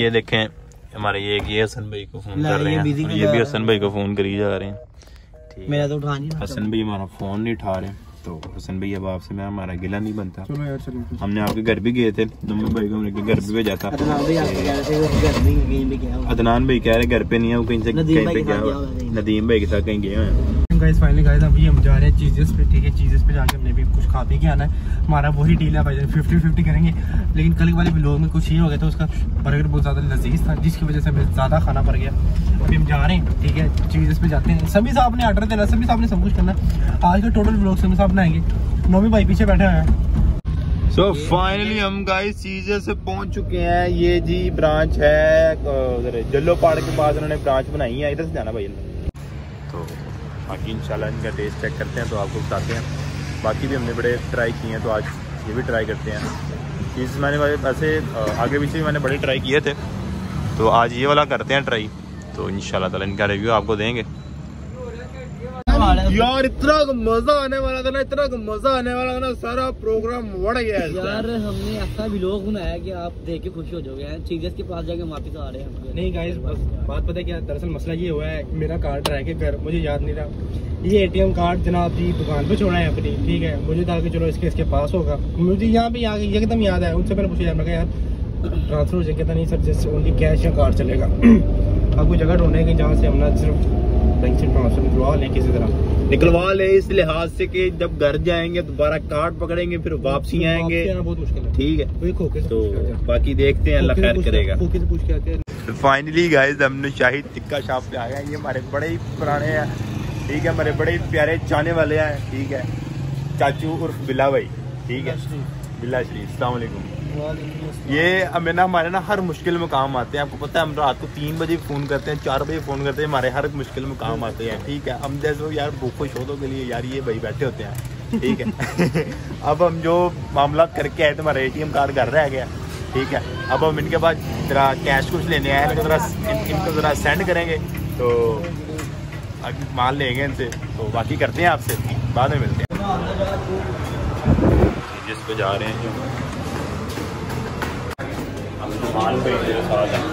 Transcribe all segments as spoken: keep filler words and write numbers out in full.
ये देखें हमारे ये ये हसन भाई को फोन कर रहे हैं, ये भी हसन भाई को फोन करी जा रहे हैं। मेरा तो उठा नहीं, हसन भाई हमारा फोन नहीं उठा रहे, तो हसन भाई अब आपसे मैं हमारा गिला नहीं बनता। चलो यार चलो, हमने आपके घर भी गए थे, नम्बर भाई को हमने घर भी भेजा था। अदनान भाई कह रहे घर पे नहीं है, वो कहीं से कहीं पे गया, नदीम भाई के साथ कहीं गए हैं। गाइस फाइनली गाइस अभी हम जा रहे हैं चीजेस पे, ठीक है। चीजेस पे जाके हमने भी कुछ खा पी के आना है, हमारा वही डील है भाई, फिफ्टी फिफ्टी करेंगे। लेकिन कल वाले व्लॉग में कुछ ये हो गया था, उसका बर्गर बहुत ज्यादा लजीज था, जिसकी वजह से हमें ज्यादा खाना पड़ गया। अभी हम जा रहे हैं, ठीक है, चीजेस पे जाते हैं। सभी साहब ने ऑर्डर देना, सभी साहब ने सब कुछ करना। आज का टोटल व्लॉग सभी साहब बनाएंगे, नौमी भाई पीछे बैठे हुए हैं। सो फाइनली हम गाइस चीजें से पहुंच चुके हैं। ये जी ब्रांच है उधर जल्लो पहाड़ के पास, उन्होंने ब्रांच बनाई है, इधर से जाना भाई। तो बाकी इंशाल्लाह इनका टेस्ट चेक करते हैं तो आपको बताते हैं। बाकी भी हमने बड़े ट्राई किए हैं, तो आज ये भी ट्राई करते हैं। चीज़ मैंने वैसे आगे पीछे भी मैंने बड़े ट्राई किए थे, तो आज ये वाला करते हैं ट्राई, तो इंशाल्लाह ताला इनका रिव्यू आपको देंगे। यार इतना मजा आने वाला था ना, इतना मजा आने वाला था ना, सारा प्रोग्राम बढ़ गया यार। हमने ऐसा व्लॉग बनाया कि आप देख के खुश हो जाओगे। चीजेस के पास जाके वापस आ रहे हैं। नहीं गाइस बस बात पता है क्या, दरअसल मसला ये हुआ है, मेरा कार्ड रह गया घर, मुझे याद नहीं रहा। ये एटीएम कार्ड जनाब जी दुकान पे छोड़ा है अपनी, ठीक है। मुझे था कि चलो इसके इसके पास होगा, मुझे यहाँ पे यहाँ एकदम याद है। उनसे मैंने पूछा यार यार ट्रांसफर हो जाए, कहता नहीं सर जैसे ओनली कैश या कार्ड चलेगा। अब कोई जगह ढूंढेंगे जहाँ से हम ना सिर्फ बैंक से ट्रांसफर निकलवा लें, किसी तरह निकलवा ले, इस लिहाज से कि जब घर जाएंगे दोबारा कार्ड पकड़ेंगे, फिर वापसी आएंगे, बहुत मुश्किल है, ठीक है। तो बाकी देखते हैं, अल्लाह खैर करेगा। फाइनली गाइस हमने शाहिद टिक्का शॉप पे आ गए। ये हमारे बड़े ही पुराने हैं, ठीक है, हमारे बड़े प्यारे चाहने वाले हैं, ठीक है, चाचू उर्फ बिल्ला भाई, ठीक है, बिल्ला श्री, अस्सलाम वालेकुम। ये हमें ना हमारे ना हर मुश्किल में काम आते हैं, आपको पता है। हम रात को तीन बजे फ़ोन करते हैं, चार बजे फ़ोन करते हैं, हमारे हर मुश्किल में काम आते हैं, ठीक है। हम जैसे यार भूखो शोधों के लिए यार ये भाई बैठे होते हैं, ठीक है। अब हम जो मामला करके आए थे, हमारा ए टी एम कार्ड घर रह गया, ठीक है। अब हम इनके बाद जरा कैश कुछ लेने आए हैं, जरा इनको ज़रा सेंड करेंगे, तो अभी माल लेंगे इनसे, तो बाकी करते हैं आपसे बाद में मिलते हैं। जिस पे जा रहे हैं माल पे साथ है,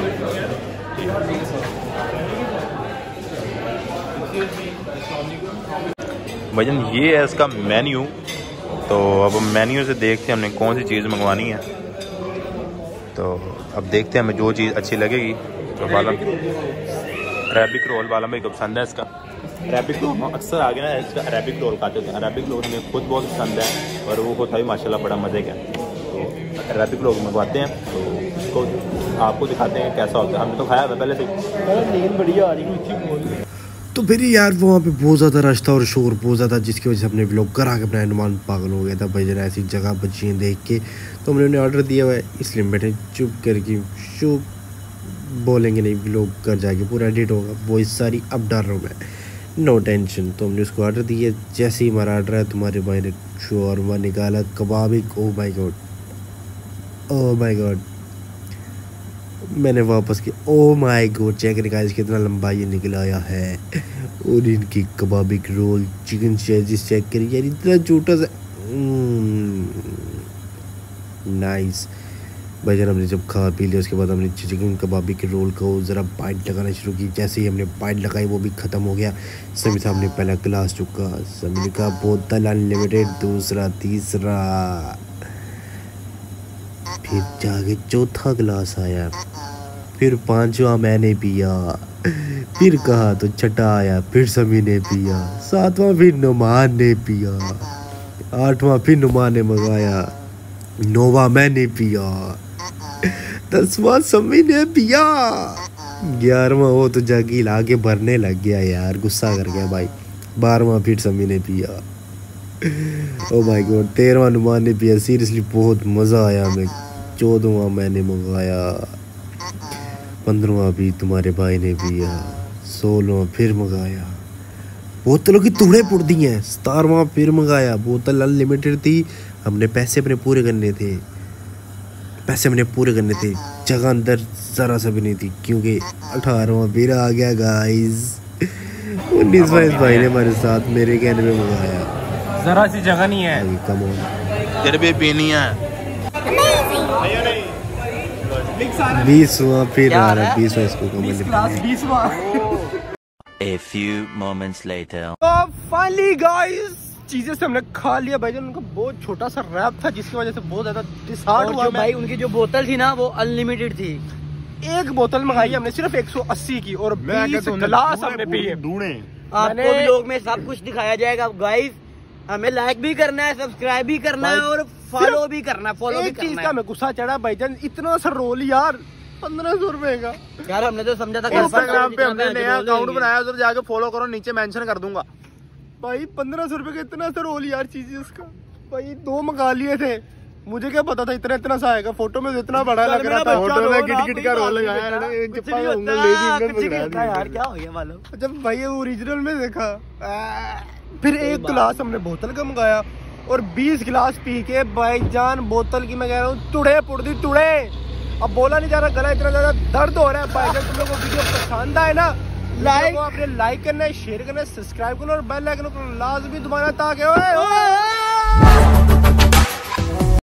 भजन ये है इसका मेन्यू। तो अब मेन्यू से देखते हैं हमने कौन सी चीज़ मंगवानी है, तो अब देखते हैं हमें जो चीज़ अच्छी लगेगी। तो बालम अरेबिक रोल बालम भाई को पसंद है इसका अरेबिक रोल, अक्सर आगे ना इसका अरेबिक रोल खाते थे। अरेबिक रोल हमें खुद बहुत पसंद है और वो होता भी माशाल्लाह बड़ा मज़े का। तो अरेबिक रोल मंगवाते हैं, तो इसको आपको दिखाते हैं कैसा होता है। हमने तो खाया था पहले से, लेकिन बढ़िया आ रही। तो फिर यार वहाँ पे बहुत ज़्यादा रश था और शोर बहुत ज़्यादा, जिसकी वजह से हमने व्लॉग करा के अपना अनुमान पागल हो गया था भाई। जरा ऐसी जगह बची हैं देख के, तो हमने उन्हें ऑर्डर दिया हुआ है, इसलिए बैठे चुप करके, चुप बोलेंगे नहीं, व्लॉग कर जाएगी पूरा एडिट होगा, वो सारी अब डर रहा हूँ मैं, नो टेंशन। तो हमने उसको ऑर्डर दिया, जैसे ही हमारा ऑर्डर है तुम्हारे भाई ने शोरमा निकाला, कबाबी, oh my god, oh my god, मैंने वापस किया, ओ माय गॉड, चेक निकाल कितना लंबा ये निकला आया है। और इनकी कबाबिक रोल, चिकन चेजिस चेक करिए यार, इतना छोटा सा, नाइस भाई। जब हमने जब खा पी लिया उसके बाद हमने चिकन कबाबी के रोल को ज़रा बाइट लगाना शुरू की। जैसे ही हमने बाइट लगाई वो भी ख़त्म हो गया। सभी सामने पहला गिलास चुका, सभी का बोतल अनलिमिटेड, दूसरा, तीसरा, फिर जाके चौथा गिलास आया, फिर पांचवा मैंने पिया, फिर कहा तो छठा आया, फिर सभी ने पिया, सातवां फिर नुमान ने पिया, आठवां फिर नुमान ने मंगाया, नौवां मैंने पिया, दसवां समी ने पिया, ग्यारहवां वो तो जगी लाके भरने लग गया यार, गुस्सा कर गया भाई, बारहवां फिर समी ने पिया, ओ माय गॉड, तेरहवां नुमान ने पिया, सीरियसली बहुत मज़ा आया हमें, चौदहवां मैंने मंगाया, पंद्रहवां भी तुम्हारे भाई ने पिया, सोलहवां फिर मंगाया, बोतलों की तुड़े पुड़ दी हैं, सतारहवां फिर मंगाया, बोतल अनलिमिटेड थी, हमने पैसे अपने पूरे करने थे, पैसे हमने पूरे करने थे, जगह अंदर ज़रा सा भी नहीं थी, क्योंकि अठारहवां फिर आ गया गाइस, उन्नीसवां इस भाई ने हमारे साथ मेरे कहने में मंगाया, जरा सी जगह नहीं है, कम तेरे भी पीनी है, बीसवां फिर आ रहा है, बीसवां इसको कमेंट। बीसवां। A few moments later. तो फाइनली गाइस चीजें से हमने खा लिया भाई। उनका बहुत छोटा सा रैप था जिसकी वजह से बहुत ज्यादा डिसहार्ट हुआ भाई। उनकी जो बोतल थी ना वो अनलिमिटेड थी। एक बोतल मंगाई हमने सिर्फ एक सौ अस्सी की और बीस गिलास हमने पिए। आपको व्लॉग में सब कुछ दिखाया जाएगा गाइस। हमें लाइक भी करना है, सब्सक्राइब भी करना है और फॉलो भी करना है। फॉलो भी करना है। एक चीज का हमें गुस्सा चढ़ा भाईजान, इतना सा रोल यार पंद्रह सौ रुपए का। यार हमने तो समझा था इंस्टाग्राम पे हमने नया अकाउंट बनाया, उधर जाके फॉलो करो, नीचे मेंशन कर दूंगा भाई। पंद्रह सौ रुपए का इतना सा रोल यार चीज उसका भाई। दो मंगा लिए थे, मुझे क्या पता था इतना इतना सा आएगा। फोटो में इतना बड़ा लग रहा था। फोटो में किट किट का रोल लगाया यार, क्या हो गया मालूम जब भाई ओरिजिनल में देखा। फिर एक गिलास हमने बोतल का मंगाया और बीस गिलास पी के भाईजान बोतल की मैं कह रहा हूँ तुड़े पुड़दी तुड़े। अब बोला नहीं जा रहा, गला इतना ज्यादा दर्द हो रहा है भाईजान। तुम लोगों को वीडियो पसंद आए ना, लाइक आपने लाइक करना है, शेयर करना है, सब्सक्राइब करना और बेल आइकन को लाजमी दबाना ताकि